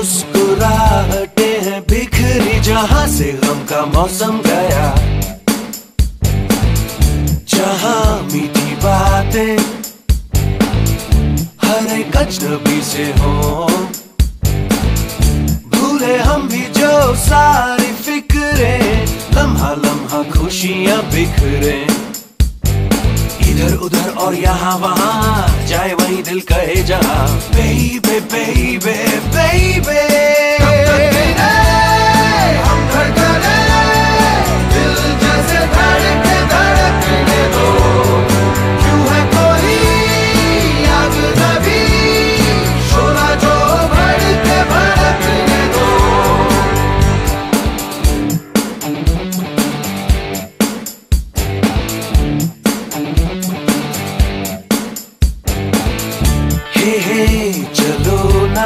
मुस्कुराहटे हैं बिखरी जहां से गम का मौसम गया, जहां मीठी बातें हर एक अजनबी से हो, भूले हम भी जो सारी फिक्रे, लम्हा लम्हा खुशियां बिखरे, इधर उधर और यहाँ वहाँ जाए वही दिल कहे जहाँ, बेबे बेबे बेबे हम धड़कने दिल जैसे धड़के धड़कने दो, क्यों है कोई आग नबी शोला जो भड़के भड़कने दो। हे चलो ना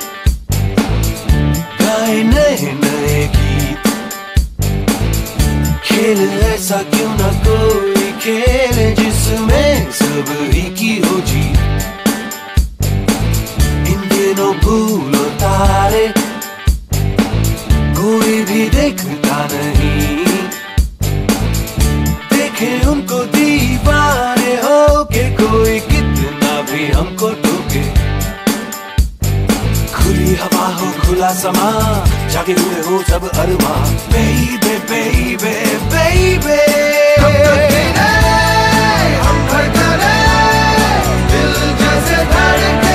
गाए नए नए गीत, खेल ऐसा क्यों ना कोई खेल जिसमें सब ही की हो जीत, इन दिनों भूलो तारे कोई भी देखता नहीं, देखे उनको दीवाने हो के कोई कितना भी हमको टोके, खुली हवा हो खुला समा जागे हुए हो सब अरमा, बेबे बेबे बेबे हम धड़कने दिल जैसे धड़कने